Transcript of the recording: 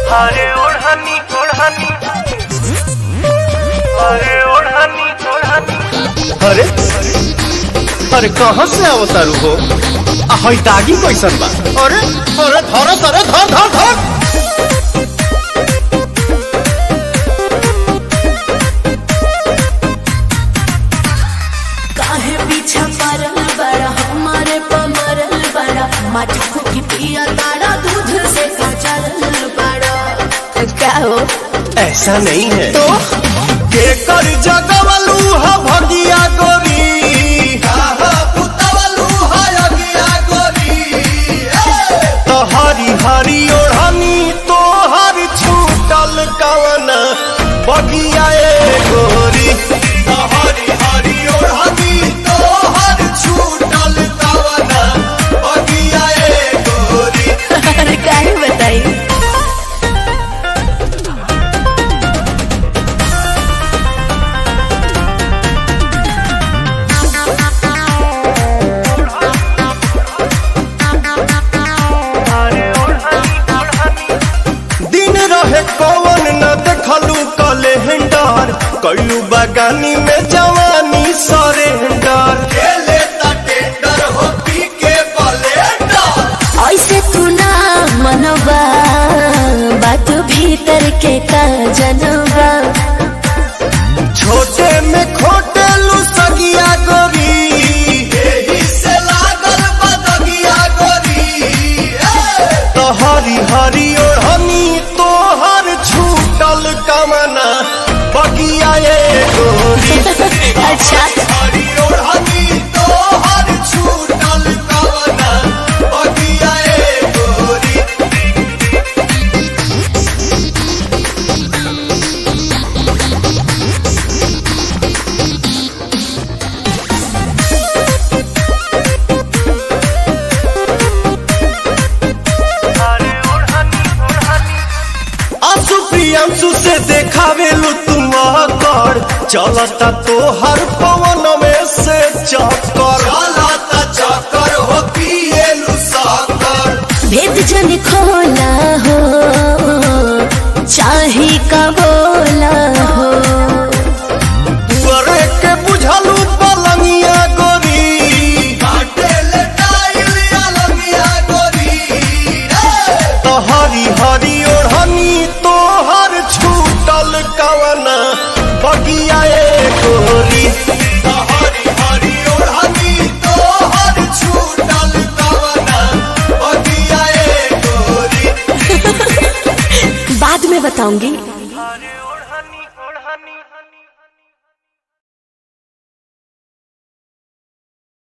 अरे ओढ़नी ओढ़नी, अरे ओढ़नी ओढ़नी। अरे अरे कहाँ से आवतारू हो? हई दागी कैसन बा? अरे अरे धर धर धर धर धर। काहे पीछा परल बड़ा हमारे पमरल बड़ा माटी फूकी पिया तारा दूध से काचल बड़ा। क्या हो? ऐसा नहीं है तो के कर जगवलू हा भगिया गोरी, काहा पुतवलू हा अगिया गोरी। तो हरी हरी ओढ़नी तो हर छूटल कवन बगिया ए गोरी। तो हरी हरी ओढ़नी तो हर छूटल कवन बगिया ए गोरी। अरे काहे बताई? कौन न देखलू कैलेंडर, कलू बगानी में जवानी सरेंडर। खेले टेंडर हो पी के ब्लेंडर। ऐसे तू ना मनवा बात भीतर के का जनवा। छोटे में खोटे लू सगिया गोरी, एही से लागल बदगिया गोरी। तो हरी हरी ओढ़नी तो हर छूटल कमना बगिया ए गोरी। अच्छा हरी ओढ़नी तो हर छूटल कमना बगिया ए गोरी। प्रियांशु से देखावेलू तुम कर, चलता तो हर पवन में से चक्कर। चलता चक्कर हो पिएलू साकर। भेद जन खोला हो चाहे का बोला हो। तुअरे के बुझलू पलंगिया गोरी, काटे ले टाइल अलंगिया गोरी। तो हरी हरी ओढ़नी तो हर छूटल कवना बगिया ए गोरी। तो हरी हरी ओढ़नी तो हर छूटल कवना बगिया ए गोरी। बाद में बताऊंगी।